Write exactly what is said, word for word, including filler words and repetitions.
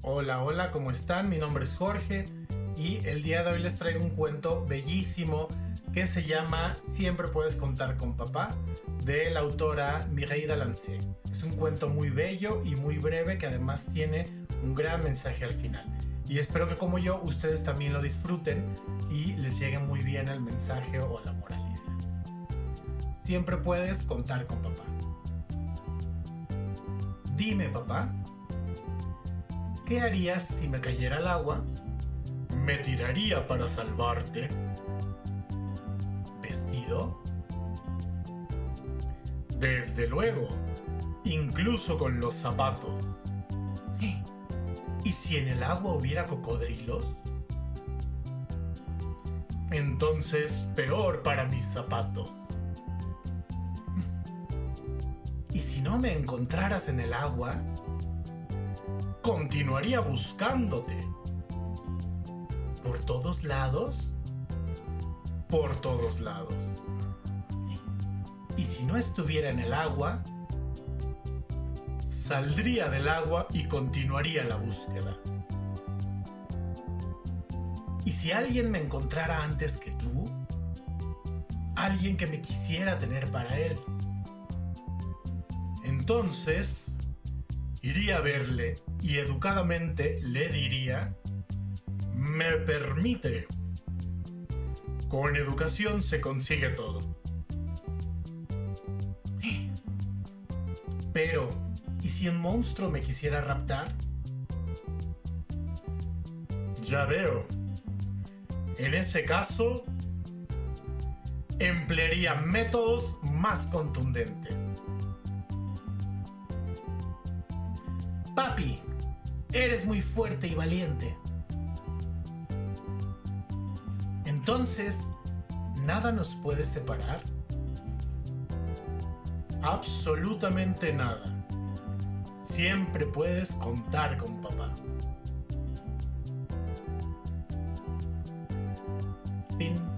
Hola, hola, ¿cómo están? Mi nombre es Jorge y el día de hoy les traigo un cuento bellísimo que se llama Siempre puedes contar con papá, de la autora Mireille Delancey. Es un cuento muy bello y muy breve que además tiene un gran mensaje al final. Y espero que como yo ustedes también lo disfruten y les llegue muy bien el mensaje o la moralidad. Siempre puedes contar con papá. Dime, papá, ¿qué harías si me cayera al agua? Me tiraría para salvarte. ¿Vestido? Desde luego, incluso con los zapatos. ¿Y si en el agua hubiera cocodrilos? Entonces, peor para mis zapatos. ¿Y si no me encontraras en el agua? Continuaría buscándote. ¿Por todos lados? Por todos lados. Y si no estuviera en el agua, saldría del agua y continuaría la búsqueda. ¿Y si alguien me encontrara antes que tú? Alguien que me quisiera tener para él. Entonces, iría a verle y educadamente le diría: me permite. Con educación se consigue todo. Pero, ¿y si un monstruo me quisiera raptar? Ya veo. En ese caso, emplearía métodos más contundentes. Papi, eres muy fuerte y valiente. Entonces, ¿nada nos puede separar? Absolutamente nada. Siempre puedes contar con papá. Fin.